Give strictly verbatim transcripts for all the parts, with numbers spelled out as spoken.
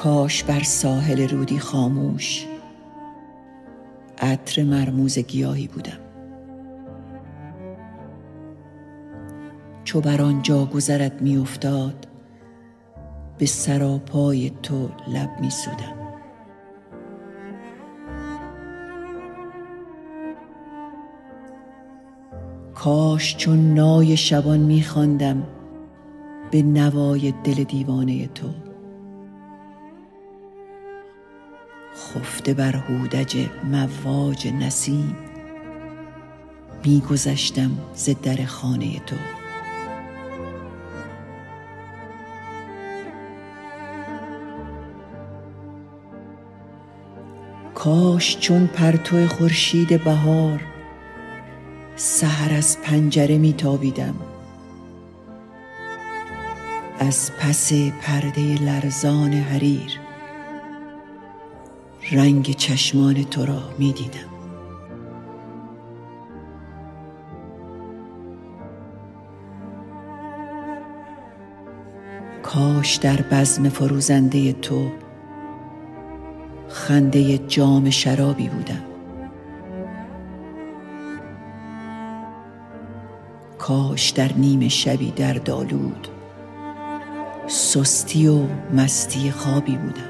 کاش بر ساحل رودی خاموش عطر مرموز گیاهی بودم. چو بر آنجا گذرت می افتاد، به سراپای تو لب می سودم. کاش چون نای شبان می خواندم به نوای دل دیوانه تو. خفته بر هودج مواج نسیم می گذشتم ز در خانه تو. کاش چون پرتو خورشید بهار سحر از پنجره می تابیدم، از پس پرده لرزان حریر رنگ چشمان تو را می دیدم. کاش در بزم فروزنده تو خنده جام شرابی بودم. کاش در نیمه شبی دردآلود سستی و مستی خوابی بودم.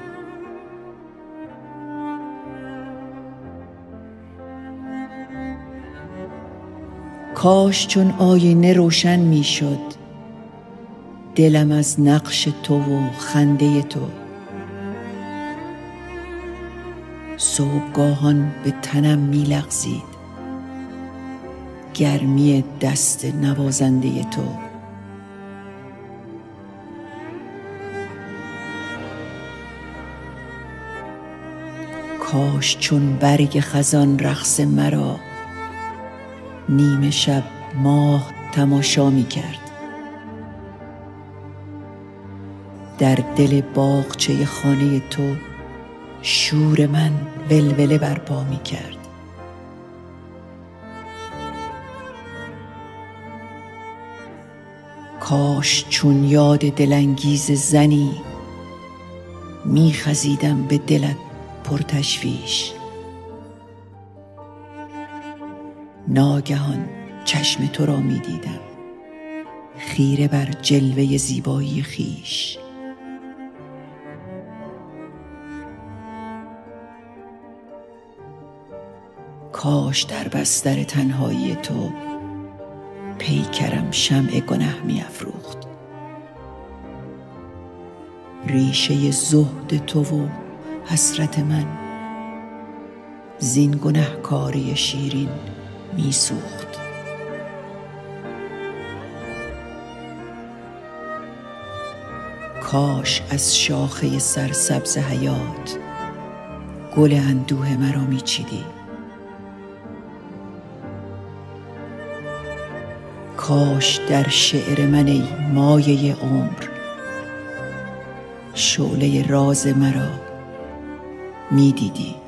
کاش چون آینه روشن می شد دلم از نقش تو و خنده تو. صبحگاهان به تنم می لغزید گرمی دست نوازنده تو. کاش چون برگ خزان رقص مرا نیمه شب ماه تماشا می کرد، در دل باغچه خانه تو شور من ولوله برپا می کرد. کاش چون یاد دلانگیز زنی می خزیدم به دلت پرتشویش. ناگهان چشم تو را می دیدم خیره بر جلوه زیبایی خویش. کاش در بستر تنهایی تو پیکرم شمع گنه می افروخت. ریشه زهد تو و حسرت من زین گنهکاری شیرین می سوخت. کاش از شاخه سرسبز حیات گل اندوه مرا می چیدی. کاش در شعر من ای مایه عمر شعله راز مرا می دیدی.